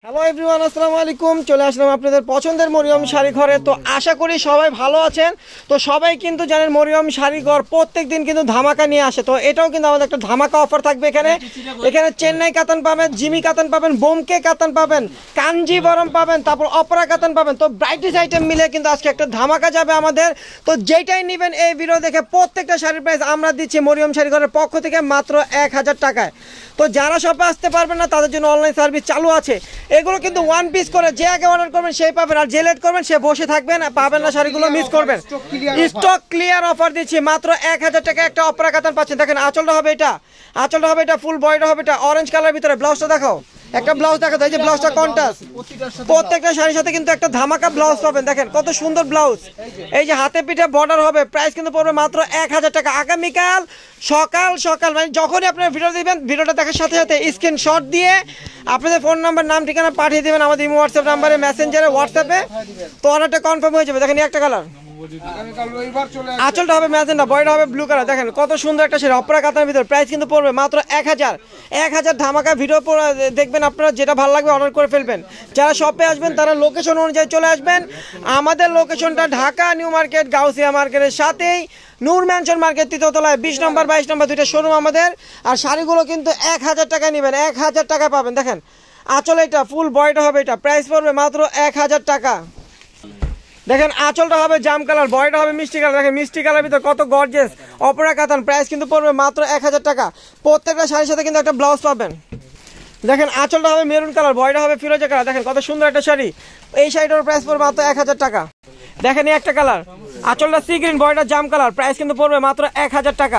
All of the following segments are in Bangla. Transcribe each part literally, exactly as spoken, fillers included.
হ্যালো এভরিওয়ান, আসসালামু আলাইকুম। চলে আসলাম আপনাদের পছন্দের মরিয়ম শাড়ি ঘরে। তো আশা করি সবাই ভালো আছেন। তো সবাই কিন্তু জানেন মরিয়ম শাড়ি ঘর প্রত্যেক দিন কিন্তু ধামাকা নিয়ে আসে। তো এটাও কিন্তু আমাদের একটা ধামাকা অফার থাকবে এখানে। এখানে চেন্নাই কাতান পাবেন, জিমি কাতান পাবেন, বোমকে কাতান পাবেন, কাঞ্জিবরম পাবেন, তারপর অপরা কাতান পাবেন। তো ব্রাইটিশ আইটেম মিলে কিন্তু আজকে একটা ধামাকা যাবে আমাদের। তো যেটাই নেবেন এই ভিডিও দেখে প্রত্যেকটা শাড়ির প্রাইস আমরা দিচ্ছি মরিয়ম শাড়ি ঘরের পক্ষ থেকে মাত্র এক হাজার টাকায়। তো যারা শপে আসতে পারবেন না তাদের জন্য অনলাইন সার্ভিস চালু আছে। এগুলো কিন্তু ওয়ান পিস করে যে আগে অর্ডার করবেন সেই পাবেন, আর যে লেট করবেন সে বসে থাকবেন, পাবেন না, শাড়িগুলো মিস করবেন। স্টক ক্লিয়ার অফার দিচ্ছি মাত্র এক হাজার টাকা একটা অপরা কাতান পাচ্ছেন। দেখেন আঁচলটা হবে এটা, আঁচলটা হবে এটা, ফুল বডিটা হবে এটা অরেঞ্জ কালার ভিতরে। ব্লাউজটা দেখাও, একটা ব্লাউজ দেখা যায় যে ব্লাউজটা কন্ট্রাস্ট। প্রত্যেকটা শাড়ির সাথে কিন্তু একটা ধামাকা ব্লাউজ পাবেন। দেখেন কত সুন্দর ব্লাউজ, এই যে হাতে পিঠে বর্ডার হবে। প্রাইস কিন্তু পড়বে মাত্র এক হাজার টাকা। আগামীকাল সকাল সকাল মানে যখনই আপনারা ভিডিও দিবেন, ভিডিওটা দেখার সাথে সাথে স্ক্রিনশট দিয়ে আপনাদের ফোন নাম্বার, নাম, ঠিকানা পাঠিয়ে দেবেন আমাদের ইমো হোয়াটসঅ্যাপ নাম্বারে, মেসেঞ্জারে, হোয়াটসঅ্যাপে। তো অর্ডারটা কনফার্ম হয়ে যাবে। দেখেন একটা কালার, আঁচলটা হবে ম্যাজেন্ডা, বডিটা হবে ব্লু কালার। দেখেন কত সুন্দর একটা শাড়ি অপরা কাতানের ভিতর। প্রাইস কিন্তু পড়বে মাত্র এক হাজার। এক হাজার ধামাকা ভিডিও দেখবেন আপনারা, যেটা ভালো লাগবে অর্ডার করে ফেলবেন। যারা শপে আসবেন তারা লোকেশন অনুযায়ী চলে আসবেন। আমাদের লোকেশনটা ঢাকা নিউ মার্কেট, গাউসিয়া মার্কেটের সাথেই নূর ম্যানশন মার্কেট, তৃতীয়তলায় বিশ নম্বর বাইশ নম্বর দুইটা শোরুম আমাদের। আর শাড়িগুলো কিন্তু এক হাজার টাকায় নেবেন, এক হাজার টাকায় পাবেন। দেখেন আঁচল এটা, ফুল বডিটা হবে এটা, প্রাইস পড়বে মাত্র এক হাজার টাকা। দেখেন আঁচলটা হবে জাম কালার, বডিটা হবে মিষ্টি কালার। দেখেন মিষ্টি কালার ভিতরে কত গর্জিয়াস অপরা কাতান। প্রাইস কিন্তু পড়বে মাত্র এক হাজার টাকা। প্রত্যেকটা শাড়ির সাথে কিন্তু একটা ব্লাউজ পাবেন। দেখেন আঁচলটা হবে মেরুন কালার, বডিটা হবে ফিরোজা কালার। দেখেন কত সুন্দর একটা শাড়ি। এই শাড়িটার প্রাইস পড়বে মাত্র এক হাজার টাকা। দেখেন এই একটা কালার, আঁচলটা সি গ্রিন, বডিটা জাম কালার। প্রাইস কিন্তু পড়বে মাত্র এক হাজার টাকা।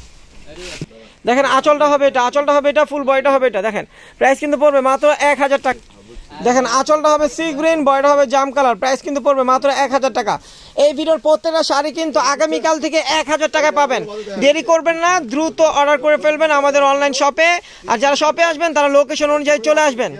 দেখেন আঁচলটা হবে এটা, আঁচলটা হবে এটা, ফুল বডিটা হবে এটা। দেখেন প্রাইস কিন্তু পড়বে মাত্র এক হাজার টাকা। দেখেন আঁচলটা হবে সি গ্রিন, বডিটা হবে জাম কালার। প্রাইস কিন্তু পড়বে মাত্র এক হাজার টাকা। এই ভিডিওর প্রত্যেকটা শাড়ি কিন্তু আগামীকাল থেকে এক হাজার টাকা পাবেন। দেরি করবেন না, দ্রুত অর্ডার করে ফেলবেন আমাদের অনলাইন শপে। আর যারা শপে আসবেন তারা লোকেশন অনুযায়ী চলে আসবেন।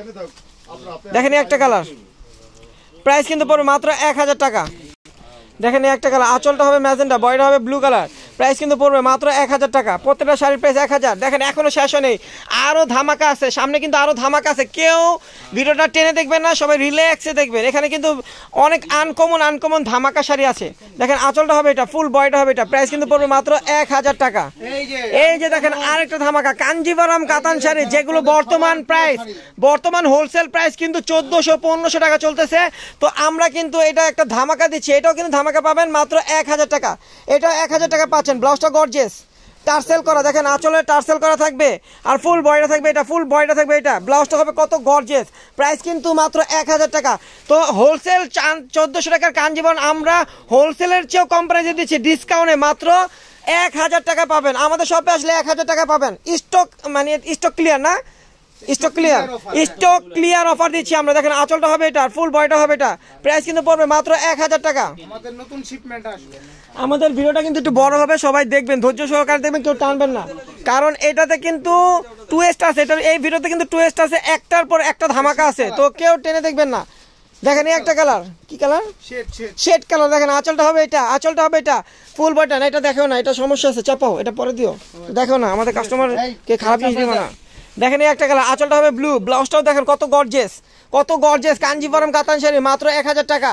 দেখেন একটা কালার, প্রাইস কিন্তু পড়বে মাত্র এক হাজার টাকা। দেখেন এই একটা কালার, আঁচলটা হবে ম্যাজেন্ডা, বডিটা হবে ব্লু কালার। প্রাইস কিন্তু পড়বে মাত্র এক হাজার টাকা। প্রত্যেকটা শাড়ির প্রাইস এক হাজার। দেখেন এখনো শেষ নেই, আরও ধামাকা আছে সামনে, কিন্তু আরও ধামাকা আছে। কেউ ভিডিওটা টেনে দেখবেন না, সবাই রিল্যাক্সে দেখবেন। এখানে কিন্তু অনেক আনকমন আনকমন ধামাকা শাড়ি আছে। দেখেন আঁচলটা হবে এটা, ফুল বডিটা হবে এটা। প্রাইস কিন্তু পড়বে মাত্র এক হাজার টাকা। এই যে দেখেন আরেকটা ধামাকা কাঞ্জিবরম কাতান শাড়ি, যেগুলো বর্তমান প্রাইস, বর্তমান হোলসেল প্রাইস কিন্তু চোদ্দোশো পনেরোশো টাকা চলতেছে। তো আমরা কিন্তু এটা একটা ধামাকা দিচ্ছি, এটাও কিন্তু ধামাকা পাবেন মাত্র এক হাজার টাকা। এটাও এক হাজার টাকা পাচ্ছেন। ব্লাউজটা গর্জিয়াস টার্সেল করা, দেখেন আঁচলে টার্সেল করা থাকবে, আর ফুল বডিটা থাকবে এটা, ফুল বডিটা থাকবে এটা। ব্লাউজটা হবে কত গর্জিয়াস। প্রাইস কিন্তু মাত্র এক হাজার টাকা। তো হোলসেল চোদ্দোশো টাকার কাঞ্জিবরম আমরা হোলসেলের চেয়েও কম প্রাইসে দিচ্ছি, ডিসকাউন্টে মাত্র এক হাজার টাকা পাবেন। আমাদের শপে আসলে এক হাজার টাকা পাবেন। স্টক মানে স্টক ক্লিয়ার না, stock clear, stock clear offer দিচ্ছি আমরা। দেখেন আঁচলটা হবে এটা, ফুল বডিটা হবে এটা। প্রাইস কিন্তু পড়বে মাত্র এক হাজার টাকা। আমাদের নতুন শিপমেন্ট আসবে। আমাদের ভিডিওটা কিন্তু একটু বড় হবে, সবাই দেখবেন, ধৈর্য সহকারে দেখবেন, কেউ টানবেন না, কারণ এটাতে কিন্তু টুয়েস্ট আছে। এটা এই ভিডিওতে কিন্তু টুয়েস্ট আছে, একটার পর একটা ধামাকা আছে। তো কেউ টেনে দেখবেন না। দেখেন এই একটা কালার, কি কালার, শেড কালার। দেখেন আঁচলটা হবে এটা, আঁচলটা হবে এটা, ফুল বডিটা না, এটা দেখো না, এটা সমস্যা আছে, চাপাও, এটা পরে দিও, দেখো না, আমাদের কাস্টমার কে খারাপ জিনিস দিবে না। দেখেন এই একটা কালার, আঁচলটা হবে ব্লু, ব্লাউজটাও দেখেন কত গর্জিয়াস, কত গর্জিয়াস কাঞ্জিবরম কাতান শাড়ি, মাত্র এক হাজার টাকা।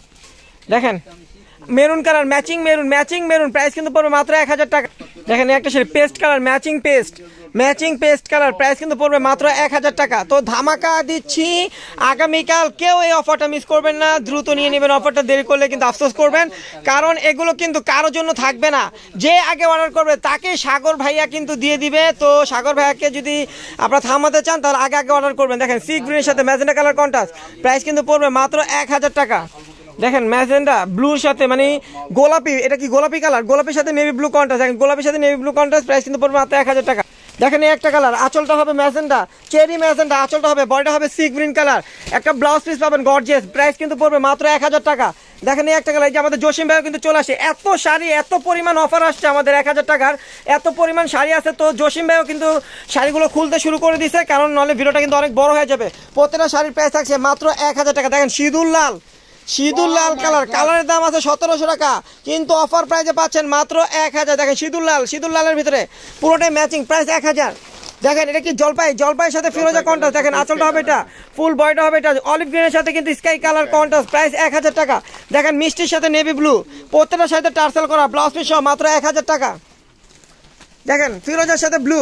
দেখেন maroon colour, matching maroon, matching maroon. Price কিন্তু পড়বে মাত্র এক হাজার টাকা। দেখেন একটা sari paste colour, matching paste, matching paste colour. Price কিন্তু পড়বে মাত্র এক হাজার টাকা। তো ধামাকা দিচ্ছি আগামীকাল, কেউ এই অফারটা মিস করবেন না, দ্রুত নিয়ে নেবেন। অফারটা দেরি করলে কিন্তু আফসোস করবেন, কারণ এগুলো কিন্তু কারোর জন্য থাকবে না। যে আগে অর্ডার করবে তাকে সাগর ভাইয়া কিন্তু দিয়ে দিবে। তো সাগর ভাইয়াকে যদি আপনারা থামাতে চান তাহলে আগে আগে অর্ডার করবেন। দেখেন সি গ্রিনের সাথে ম্যাজেন্ডা কালার কন্ট্রাস্ট। প্রাইস কিন্তু পড়বে মাত্র এক হাজার টাকা। দেখেন ম্যাজেন্ডা ব্লুর সাথে মানে গোলাপি, এটা কি গোলাপি কালার, গোলাপির সাথে নেভি ব্লু কন্ট্রাস্ট। দেখেন গোলাপির সাথে নেভি ব্লু কন্ট্রাস্ট। প্রাইস কিন্তু পড়বে মাত্র এক হাজার টাকা। দেখেন এই একটা কালার, আঁচলটা হবে ম্যাজেন্ডা, চেরি ম্যাজেন্ডা, আঁচলটা হবে, বডিটা হবে সি গ্রিন কালার। একটা ব্লাউজ পিস পাবেন গর্জিয়াস। প্রাইস কিন্তু পড়বে মাত্র এক হাজার টাকা। দেখেন এই একটা কালার, এই যে আমাদের জসিম ভাইও কিন্তু চলে আসে। এত শাড়ি, এত পরিমাণ অফার আসছে আমাদের এক হাজার টাকার, এত পরিমাণ শাড়ি আছে। তো জসিম ভাইও কিন্তু শাড়িগুলো খুলতে শুরু করে দিয়েছে, কারণ নাহলে ভিডিওটা কিন্তু অনেক বড় হয়ে যাবে। প্রত্যেকটা শাড়ির প্রাইস থাকছে মাত্র এক হাজার টাকা। দেখেন সিঁদুর লাল, সিঁদুর লাল কালার, কালারের দাম আছে সতেরোশো টাকা, কিন্তু অফার প্রাইসে পাচ্ছেন মাত্র এক হাজার। দেখেন সিঁদুর লাল, সিঁদুর লালের ভিতরে পুরোটাই ম্যাচিং, প্রাইস এক হাজার। দেখেন এটা কি জলপাই, জলপাইয়ের সাথে ফিরোজা কন্ট্রাস্ট। দেখেন আঁচলটা হবে এটা, ফুল বয়টা হবে এটা অলিভ গ্রিনের সাথে কিন্তু স্কাই কালার কন্ট্রাস্ট, প্রাইস এক হাজার টাকা। দেখেন মিষ্টির সাথে নেভি ব্লু, প্রত্যেকটার সাথে টার্সেল করা, ব্লাউজ পিস সহ মাত্র এক হাজার টাকা। দেখেন ফিরোজার সাথে ব্লু,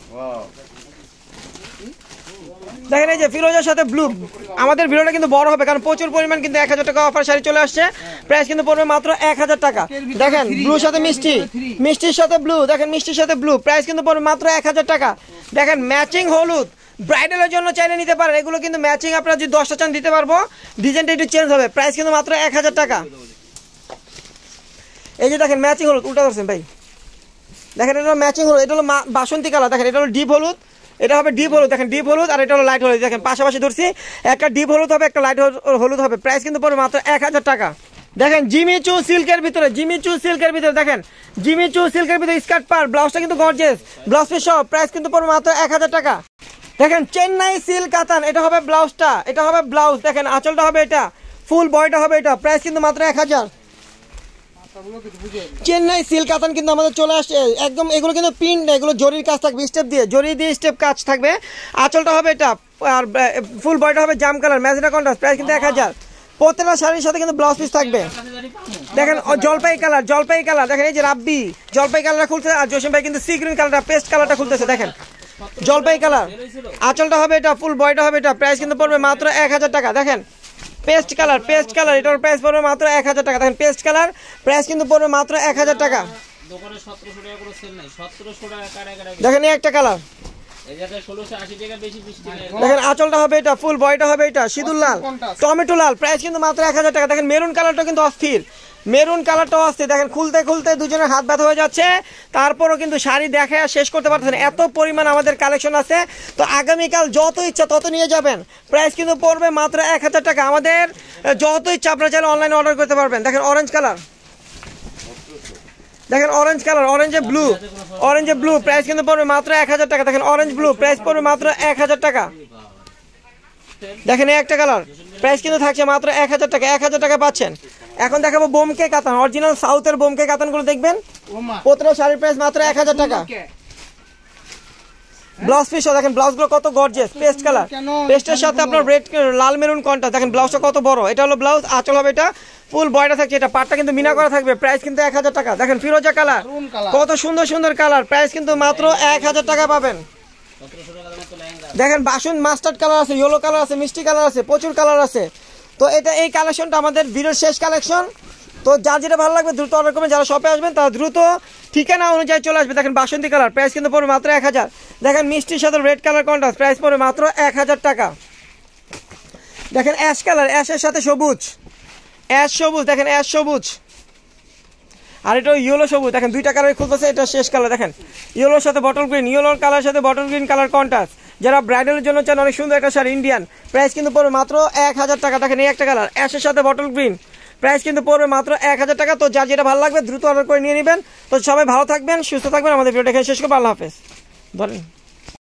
দেখেন এই যে ফিরোজার সাথে ব্লু। আমাদের ভিডিওটা কিন্তু বড় হবে কারণ প্রচুর পরিমাণ কিন্তু এক হাজার টাকা অফার শাড়ি চলে আসছে, প্রাইস কিন্তু পড়বে মাত্র এক হাজার টাকা। দেখেন ব্লুর সাথে মিষ্টি, মিষ্টির সাথে ব্লু, দেখেন মিষ্টির সাথে ব্লু, প্রাইস কিন্তু পড়বে মাত্র এক হাজার টাকা। দেখেন ম্যাচিং হলুদ, ব্রাইডালের জন্য চাইলে নিতে পারেন, এগুলো কিন্তু ম্যাচিং আপনারা যদি দশটা চান দিতে পারবো, ডিজাইনটা একটু চেঞ্জ হবে, প্রাইস কিন্তু মাত্র এক হাজার টাকা। এই যে দেখেন ম্যাচিং হলুদ, উল্টা করছেন ভাই, দেখেন এটা হলো ম্যাচিং হলুদ, এটা হলো বাসন্তী কালার, দেখেন এটা হলো ডিপ হলুদ, এটা হবে ডিপ হলুদ, দেখেন ডিপ হলুদ আর এটা হলো লাইট হলুদ। দেখেন পাশাপাশি ধরছি, একটা ডিপ হলুদ হবে একটা লাইট হলুদ হবে, প্রাইস কিন্তু পড়বে মাত্র এক হাজার টাকা। দেখেন জিমি চু সিল্কের ভিতরে, জিমি চু সিল্কের ভিতরে, দেখেন জিমি চু সিল্কের ভিতরে স্কার্ট পার, ব্লাউজটা কিন্তু গর্জিয়াস, ব্লাউজ পিস সহ, প্রাইস কিন্তু পড়বে মাত্র এক হাজার টাকা। দেখেন চেন্নাই সিল্ক কাতান, এটা হবে ব্লাউজটা, এটা হবে ব্লাউজ, দেখেন আঁচলটা হবে এটা, ফুল বয়টা হবে এটা, প্রাইস কিন্তু মাত্র এক হাজার। চেন্নাই সিল্ক কাতান কিন্তু আমাদের চলে আসছে একদম, এগুলো কিন্তু প্রিন্ট না, এগুলো জরির কাজ থাকবে, স্টেপ দিয়ে জরি দিয়ে স্টেপ কাজ থাকবে, আঁচলটা হবে এটা আর ফুল বয়টা হবে জাম কালার ম্যাজেন্টা কন্ট্রাস্ট, প্রাইস কিন্তু এক হাজার। প্রত্যেকটা শাড়ির সাথে কিন্তু ব্লাউজ পিস থাকবে। দেখেন জলপাই কালার, জলপাই কালার, দেখেন এই যে রাব্বি জলপাই কালারটা খুলছে আর জসিম ভাই কিন্তু সি গ্রিন কালারটা পেস্ট কালারটা খুলতেছে। দেখেন জলপাই কালার, আঁচলটা হবে এটা, ফুল বয়টা হবে এটা, প্রাইস কিন্তু পড়বে মাত্র এক হাজার টাকা। দেখেন পেস্ট কালার, পেস্ট কালার, এটার প্রাইস পড়বে মাত্র এক হাজার টাকা। দেখেন পেস্ট কালার, প্রাইস কিন্তু পড়বে মাত্র এক হাজার টাকা। দেখেন এই একটা কালার, দেখেন আঁচলটা হবে এটা, ফুল বয়টা হবে এটা সিঁদুর লাল টমেটো লাল, প্রাইস কিন্তু মাত্র এক হাজার টাকা। দেখেন মেরুন কালারটা কিন্তু অস্থির, মেরুন কালারটাও অস্থির, দেখেন খুলতে খুলতে দুজনের হাত ব্যথা হয়ে যাচ্ছে, তারপরও কিন্তু শাড়ি দেখে শেষ করতে পারতেছেন, এত পরিমাণ আমাদের কালেকশন আছে। তো আগামীকাল যত ইচ্ছা তত নিয়ে যাবেন, প্রাইস কিন্তু পড়বে মাত্র এক হাজার টাকা। আমাদের যত ইচ্ছা আপনারা চাইলে অনলাইনে অর্ডার করতে পারবেন। দেখেন অরেঞ্জ কালার, দেখেন অরেঞ্জ কালার, অরেঞ্জে ব্লু, অরেঞ্জে ব্লু, প্রাইস কিন্তু পড়বে মাত্র এক হাজার টাকা। দেখেন অরেঞ্জ ব্লু, প্রাইস পড়বে মাত্র এক হাজার টাকা। দেখেন এই একটা কালার, প্রাইস কিন্তু থাকছে মাত্র এক হাজার টাকা, এক হাজার টাকা পাচ্ছেন। এখন দেখাবো বোমকে কাতান, অরিজিনাল সাউথের বোমকে কাতানগুলো দেখবেন, প্রত্যেকটা শাড়ির প্রাইস মাত্র এক হাজার টাকা। ব্লাউজ পিস দেখেন, ব্লাউজগুলো কত গর্জিয়াস, পেস্ট কালার, পেস্টের সাথে আপনার রেড লাল মেরুন কন্ট্রাস্ট, দেখেন ব্লাউজটা কত বড়, এটা হলো ব্লাউজ, আঁচল হবে এটা, ফুল বয়টা থাকছে এটা, পাটটা কিন্তু মিনা করা থাকবে, প্রাইস কিন্তু এক হাজার টাকা। দেখেন ফিরোজা কালার, কত সুন্দর সুন্দর কালার, প্রাইস কিন্তু মাত্র এক হাজার টাকা পাবেন। দেখেন বাসন মাস্টার্ড কালার আছে, ইয়েলো কালার আছে, মিষ্টি কালার আছে, প্রচুর কালার আছে। তো এটা এই কালেকশনটা আমাদের ভিডিওর শেষ কালেকশন। তো যার যেটা ভালো লাগবে দ্রুত অর্ডার করবেন, যারা শপে আসবেন তারা দ্রুত ঠিকানা অনুযায়ী চলে আসবে। দেখেন বাসন্তী কালার, প্রাইস কিন্তু পড়বে মাত্র এক হাজার। দেখেন মিষ্টির সাথে রেড কালার কন্ট্রাস্ট, প্রাইস পড়বে মাত্র এক হাজার টাকা। দেখেন অ্যাশ কালার, অ্যাশের সাথে সবুজ, অ্যাশ সবুজ, দেখেন অ্যাশ সবুজ, আর এটা ইয়েলো সবুজ, দেখেন দুইটা কালার খুলতেছে, এটা শেষ কালার। দেখেন ইয়েলোর সাথে বটল গ্রিন, ইয়েলোর কালার সাথে বটল গ্রিন কালার কন্ট্রাস্ট, যারা ব্রাইডালের জন্য চান অনেক সুন্দর একটা শাড়ি ইন্ডিয়ান, প্রাইস কিন্তু পড়বে মাত্র এক হাজার টাকা। দেখেন এই একটা কালার অ্যাশের সাথে বটল গ্রিন, প্রাইস কিন্তু পড়বে মাত্র এক হাজার টাকা। তো যার যেটা ভালো লাগবে দ্রুত অর্ডার করে নিয়ে নেবেন। তো সবাই ভালো থাকবেন, সুস্থ থাকবেন, আমাদের ভিডিওটা এখানে শেষ করবো, আল্লাহ হাফেজ। ধরেন।